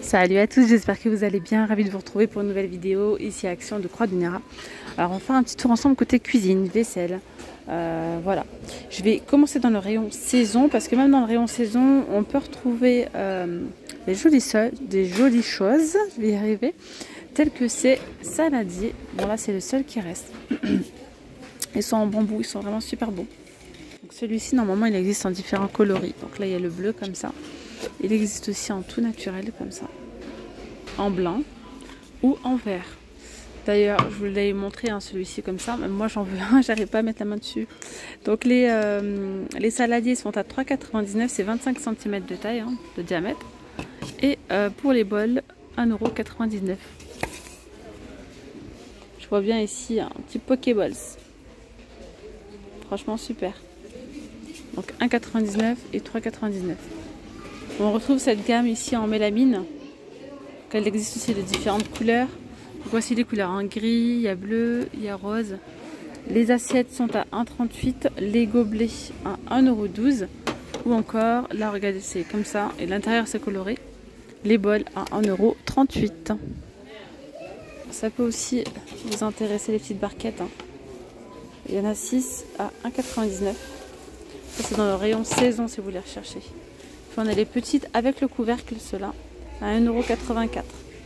Salut à tous, j'espère que vous allez bien, ravi de vous retrouver pour une nouvelle vidéo ici à Action de Croix du Néra. Alors on va faire un petit tour ensemble côté cuisine, vaisselle, voilà. Je vais commencer dans le rayon saison parce que même dans le rayon saison on peut retrouver des jolies choses, je vais y arriver, telles que ces saladiers. Bon là c'est le seul qui reste. Ils sont en bambou, ils sont vraiment super beaux. Celui-ci normalement il existe en différents coloris, donc là il y a le bleu comme ça. Il existe aussi en tout naturel comme ça, en blanc ou en vert. D'ailleurs, je vous l'ai montré celui-ci comme ça, même moi j'en veux un, j'arrive pas à mettre la main dessus. Donc les saladiers sont à 3,99 €, c'est 25 cm de taille, de diamètre. Et pour les bols, 1,99 €. Je vois bien ici un petit Pokéballs. Franchement super. Donc 1,99 € et 3,99 €. On retrouve cette gamme ici en mélamine. Elle existe aussi de différentes couleurs. Voici les couleurs en gris, il y a bleu, il y a rose. Les assiettes sont à 1,38 €, les gobelets à 1,12 € ou encore, là regardez c'est comme ça et l'intérieur c'est coloré. Les bols à 1,38 €. Ça peut aussi vous intéresser les petites barquettes. Il y en a 6 à 1,99 €. Ça c'est dans le rayon saison si vous les recherchez. Puis on a les petites avec le couvercle, ceux-là, à 1,84 €.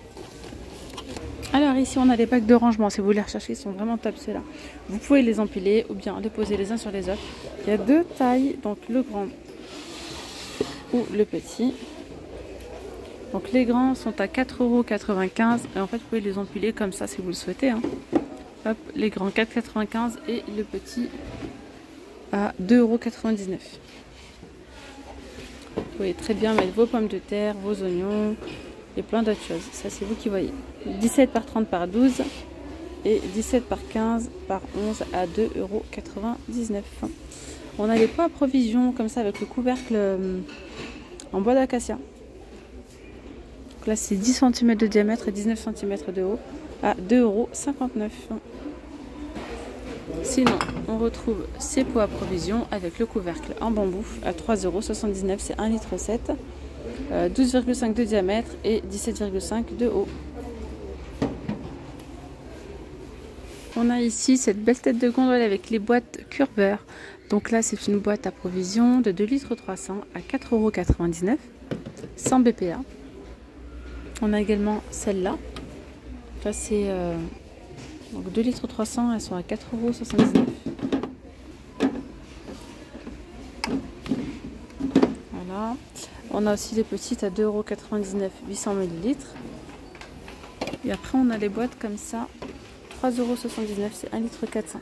Alors ici on a les packs de rangement, si vous les recherchez, ils sont vraiment top ceux-là. Vous pouvez les empiler ou bien les poser les uns sur les autres. Il y a deux tailles, donc le grand ou le petit. Donc les grands sont à 4,95 € et en fait vous pouvez les empiler comme ça si vous le souhaitez. Hop, les grands 4,95 € et le petit à 2,99 €. Vous pouvez très bien mettre vos pommes de terre, vos oignons et plein d'autres choses. Ça, c'est vous qui voyez. 17 par 30 par 12 et 17 par 15 par 11 à 2,99 €. On a les pots à provision comme ça avec le couvercle en bois d'acacia. Là, c'est 10 cm de diamètre et 19 cm de haut à 2,59 €. Sinon, on retrouve ces pots à provision avec le couvercle en bambou à 3,79 €. C'est 1,7 litre, 12,5 de diamètre et 17,5 de haut. On a ici cette belle tête de gondole avec les boîtes Curber. Donc là, c'est une boîte à provision de 2,3 litres à 4,99 €, sans BPA. On a également celle-là. Là, c'est... donc 2,3 litres, elles sont à 4,79 €. Voilà. On a aussi les petites à 2,99 €, 800 ml. Et après on a les boîtes comme ça, 3,79 €, c'est 1,4 litre.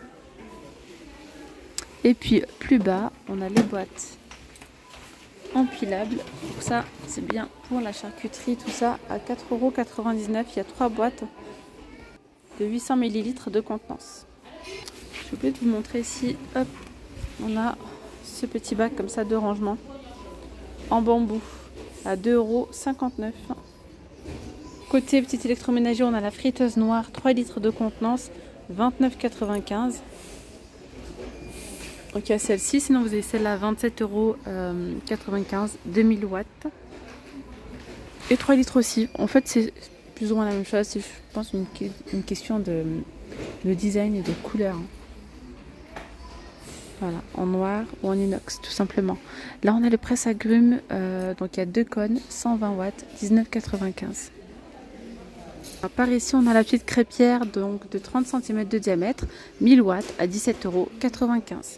Et puis plus bas, on a les boîtes empilables. Donc ça, c'est bien pour la charcuterie, tout ça, à 4,99 €. Il y a 3 boîtes de 800 ml de contenance. Je vais vous montrer ici. Hop, on a ce petit bac comme ça de rangement en bambou à 2,59 €. Côté petit électroménager, on a la friteuse noire 3 litres de contenance, 29,95 €. Donc il y a celle-ci, sinon vous avez celle-là 27,95 €, 2000 watts. Et 3 litres aussi. En fait, c'est plus ou moins la même chose, c'est je pense une question de design et de couleur. Voilà, en noir ou en inox tout simplement. Là on a le presse-agrumes, donc il y a 2 cônes, 120 watts, 19,95 €. Par ici on a la petite crêpière donc de 30 cm de diamètre, 1000 watts à 17,95 €.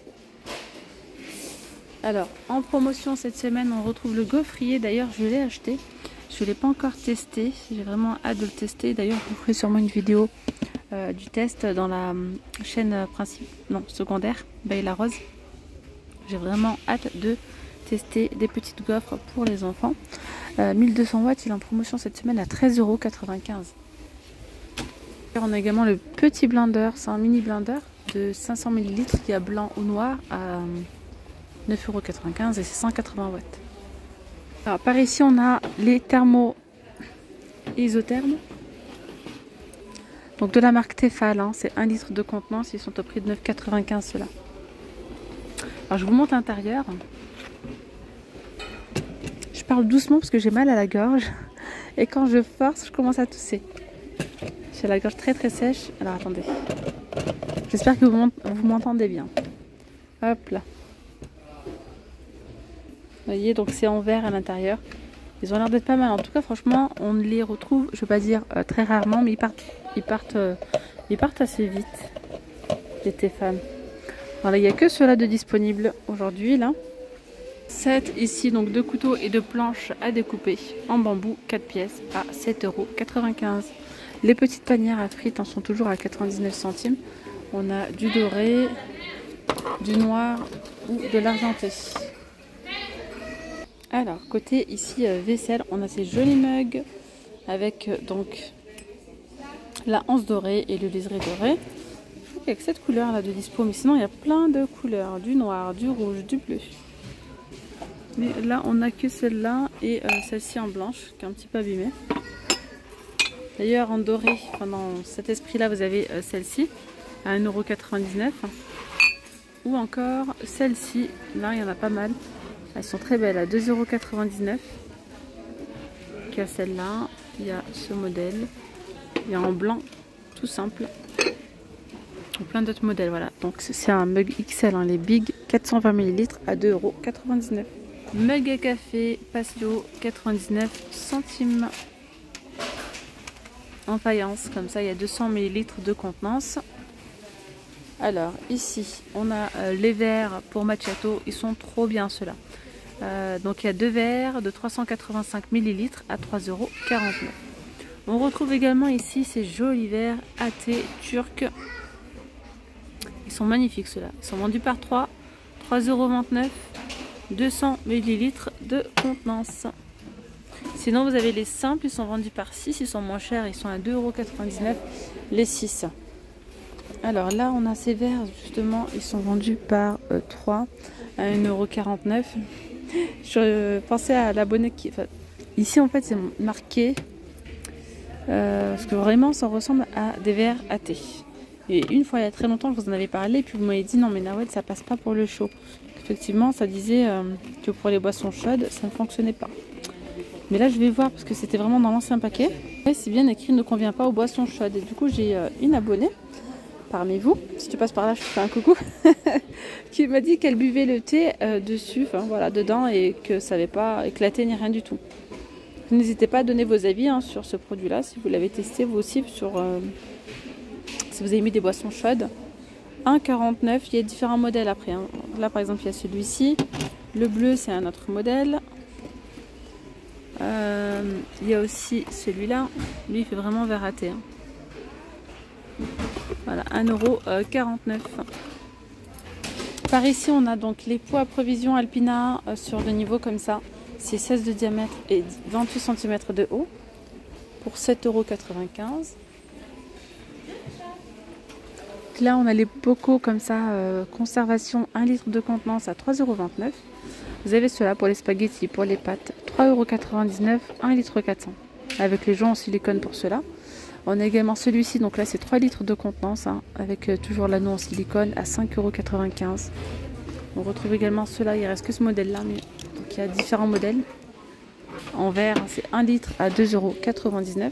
Alors en promotion cette semaine on retrouve le gaufrier, d'ailleurs je l'ai acheté. Je ne l'ai pas encore testé, j'ai vraiment hâte de le tester. D'ailleurs, je vous ferai sûrement une vidéo du test dans la chaîne secondaire, Baie la Rose. J'ai vraiment hâte de tester des petites gaufres pour les enfants. 1200 watts, il est en promotion cette semaine à 13,95 €. On a également le petit blender, c'est un mini blender de 500 ml, il y a blanc ou noir à 9,95 € et c'est 180 watts. Alors, par ici, on a les thermos isothermes. Donc de la marque Tefal, c'est 1 litre de contenance. Ils sont au prix de 9,95 € ceux-là. Alors je vous montre l'intérieur. Je parle doucement parce que j'ai mal à la gorge. Et quand je force, je commence à tousser. J'ai la gorge très très sèche. Alors attendez. J'espère que vous m'entendez bien. Hop là. Vous voyez, donc c'est en verre à l'intérieur. Ils ont l'air d'être pas mal. En tout cas, franchement, on les retrouve, je ne vais pas dire très rarement, mais ils partent assez vite. Les Tefal. Voilà, il n'y a que ceux-là de disponibles aujourd'hui, là. 7 ici, donc 2 couteaux et 2 planches à découper en bambou, 4 pièces à 7,95 €. Les petites panières à frites en sont toujours à 99 centimes. On a du doré, du noir ou de l'argenté. Alors, côté ici vaisselle, on a ces jolis mugs avec donc la anse dorée et le liseré doré. Avec cette couleur là de dispo, mais sinon il y a plein de couleurs, du noir, du rouge, du bleu. Mais là on n'a que celle-là et celle-ci en blanche qui est un petit peu abîmée. D'ailleurs en doré, dans cet esprit là vous avez celle-ci à 1,99 €. Ou encore celle-ci, là il y en a pas mal. Elles sont très belles à 2,99 €. Il y a celle-là, il y a ce modèle, il y a en blanc tout simple. Et plein d'autres modèles, voilà. Donc c'est un mug XL, hein, les big 420 ml à 2,99 €. Mug à café Pasio 99 centimes. En faïence, comme ça il y a 200 ml de contenance. Alors ici on a les verres pour macchiato, ils sont trop bien ceux-là. Donc il y a 2 verres de 385 ml à 3,49 €. On retrouve également ici ces jolis verres AT turcs. Ils sont magnifiques ceux-là. Ils sont vendus par 3, 3,29 €, 200 ml de contenance. Sinon vous avez les simples, ils sont vendus par 6, ils sont moins chers, ils sont à 2,99 € les 6. Alors là on a ces verres justement, ils sont vendus par 3 à 1,49 €. Je pensais à l'abonné qui... Enfin, ici en fait c'est marqué parce que vraiment ça ressemble à des verres AT. Et une fois il y a très longtemps je vous en avais parlé, puis vous m'avez dit non mais Nawel ça passe pas pour le chaud. Effectivement ça disait que pour les boissons chaudes ça ne fonctionnait pas. Mais là je vais voir parce que c'était vraiment dans l'ancien paquet. Et c'est bien écrit ne convient pas aux boissons chaudes. Et du coup j'ai une abonnée parmi vous, si tu passes par là je te fais un coucou, qui m'a dit qu'elle buvait le thé dessus, enfin voilà, dedans, et que ça n'avait pas éclaté ni rien du tout. N'hésitez pas à donner vos avis hein, sur ce produit là, si vous l'avez testé vous aussi, sur si vous avez mis des boissons chaudes. 1,49 €, il y a différents modèles après hein. Là par exemple il y a celui-ci, le bleu c'est un autre modèle. Il y a aussi celui-là, lui il fait vraiment verre à thé hein. Voilà, 1,49 €. Par ici, on a donc les pots à provision Alpina sur le niveau comme ça. C'est 16 de diamètre et 28 cm de haut pour 7,95 €. Là, on a les bocaux comme ça, conservation 1 litre de contenance à 3,29 €. Vous avez cela pour les spaghettis, pour les pâtes, 3,99 €, 1 litre 400 avec les joints en silicone pour cela. On a également celui-ci, donc là c'est 3 litres de contenance hein, avec toujours l'anneau en silicone à 5,95 €. On retrouve également cela, il reste que ce modèle là, mais donc il y a différents modèles. En verre, c'est 1 litre à 2,99 €.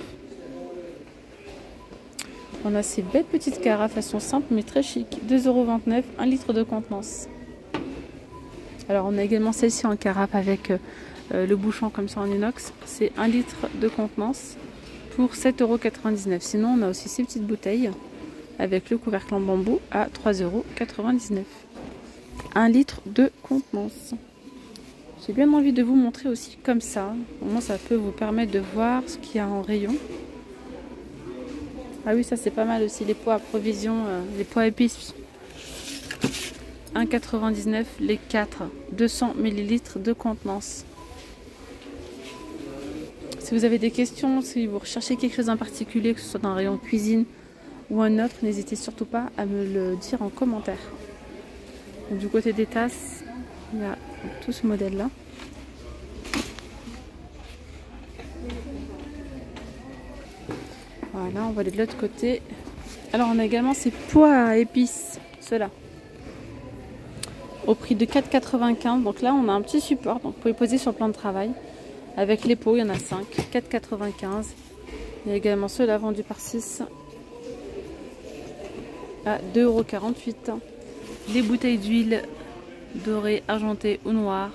On a ces belles petites carafes, elles sont simples mais très chic, 2,29 €, 1 litre de contenance. Alors on a également celle-ci en carafe avec le bouchon comme ça en inox, c'est 1 litre de contenance pour 7,99 €. Sinon on a aussi ces petites bouteilles avec le couvercle en bambou à 3,99 €. 1 litre de contenance. J'ai bien envie de vous montrer aussi comme ça. Au moins ça peut vous permettre de voir ce qu'il y a en rayon. Ah oui, ça c'est pas mal aussi, les pots à provision, les pots à épices. 1,99 € les 4, 200 ml de contenance. Si vous avez des questions, si vous recherchez quelque chose en particulier, que ce soit dans un rayon cuisine ou un autre, n'hésitez surtout pas à me le dire en commentaire. Donc, du côté des tasses, il y a tout ce modèle là. Voilà, on va aller de l'autre côté. Alors on a également ces pots à épices, ceux-là, au prix de 4,95 €. Donc là on a un petit support, donc vous pouvez poser sur le plan de travail. Avec les pots, il y en a 5, 4,95. Il y a également ceux-là vendus par 6 à 2,48 €. Les bouteilles d'huile dorée, argentée ou noire,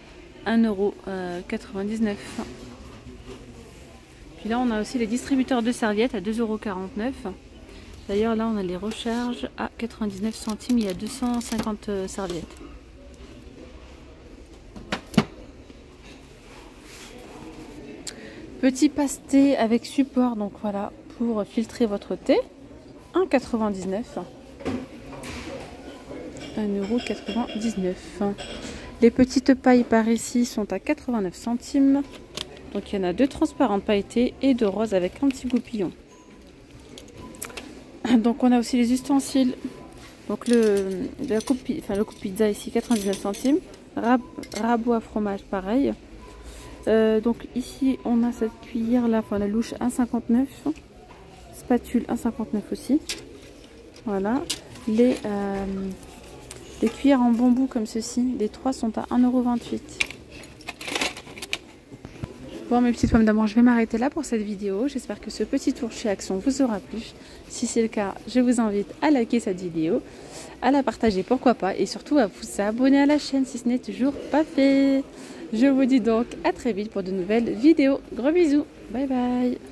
1,99 €. Puis là, on a aussi les distributeurs de serviettes à 2,49 €. D'ailleurs, là, on a les recharges à 99 centimes. Il y a 250 serviettes. Petit pasté avec support, donc voilà, pour filtrer votre thé, 1,99 €. 1,99 €. Les petites pailles par ici sont à 89 centimes. Donc il y en a 2 transparentes pailletées et 2 roses avec un petit goupillon. Donc on a aussi les ustensiles. Donc le coupe pizza ici 99 centimes. Rabot à fromage pareil. Donc ici on a cette cuillère là, enfin la louche 1,59 €. Spatule 1,59 € aussi. Voilà. Les cuillères en bambou comme ceci, les 3 sont à 1,28 €. Bon mes petites pommes d'amour, je vais m'arrêter là pour cette vidéo. J'espère que ce petit tour chez Action vous aura plu. Si c'est le cas, je vous invite à liker cette vidéo, à la partager pourquoi pas, et surtout à vous abonner à la chaîne si ce n'est toujours pas fait. Je vous dis donc à très vite pour de nouvelles vidéos. Gros bisous, bye bye.